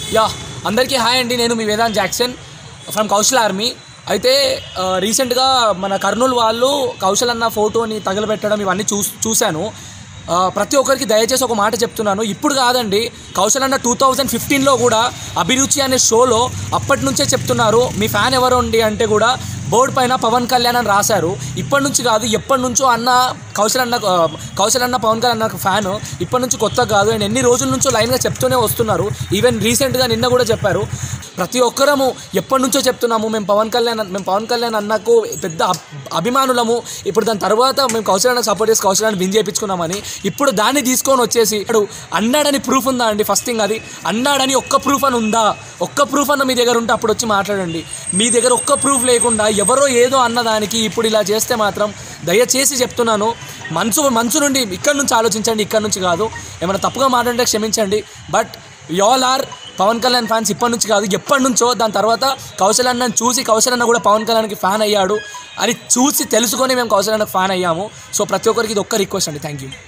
Yeah అందరికీ hi అండి. నేను మీ Vedant Jackson from Kaushal army. అయితే రీసెంట్గా మన కర్నూలు వాళ్ళు కౌశల్ అన్న ఫోటోని తగలబెట్టడం ఇవన్నీ చూశాను. ప్రతి ఒక్కరికి దయచేసి ఒక మాట చెప్తున్నాను, ఇప్పుడు కాదండి, కౌశల్ అన్న 2015లో కూడా అభిరుచి అనే షోలో అప్పటి నుంచే చెప్తున్నారు, మీ ఫ్యాన్ ఎవరు అండి అంటే కూడా బోర్డు పైన పవన్ కళ్యాణ్ అని రాశారు. ఇప్పటి నుంచి కాదు, ఎప్పటి నుంచో అన్న కౌశల్ అన్న పవన్ కళ్యాణ్ అన్న ఫ్యాన్ ఇప్పటి నుంచి కొత్త కాదు. అండ్ ఎన్ని రోజుల నుంచో లైన్గా చెప్తూనే వస్తున్నారు. ఈవెన్ రీసెంట్గా నిన్న కూడా చెప్పారు. ప్రతి ఒక్కరము ఎప్పటి నుంచో చెప్తున్నాము, మేము పవన్ కళ్యాణ్ అన్నకు పెద్ద అభిమానులము. ఇప్పుడు దాని తర్వాత మేము కౌశల్ అన్నకు సపోర్ట్ చేసి కౌశల్ అన్న విన్ చేయించుకున్నామని ఇప్పుడు దాన్ని తీసుకొని వచ్చేసి ఇప్పుడు అన్నాడని ప్రూఫ్ ఉందా అండి? ఫస్ట్ థింగ్, అది అన్నాడని ఒక్క ప్రూఫ్ అని ఉందా? ఒక్క ప్రూఫ్ అన్న మీ దగ్గర ఉంటే అప్పుడు వచ్చి మాట్లాడండి. మీ దగ్గర ఒక్క ప్రూఫ్ లేకుండా ఎవరో ఏదో అన్నదానికి ఇప్పుడు ఇలా చేస్తే మాత్రం దయచేసి చెప్తున్నాను, మనసు నుండి ఇక్కడి నుంచి ఆలోచించండి, ఇక్కడ నుంచి కాదు. ఏమైనా తప్పుగా మాట్లాడితే క్షమించండి. But all are Pawan Kalyan fans ఇప్పటి నుంచి కాదు, ఎప్పటి నుంచో. దాని తర్వాత కౌశల్ అన్నని చూసి కౌశల్ అన్న కూడా పవన్ కళ్యాణ్కి ఫ్యాన్ అయ్యాడు అని చూసి తెలుసుకొని మేము కౌశల్ అన్నకు ఫ్యాన్ అయ్యాము. సో ప్రతి ఒక్కరికి ఇది ఒక్క రిక్వెస్ట్ అండి. Thank you.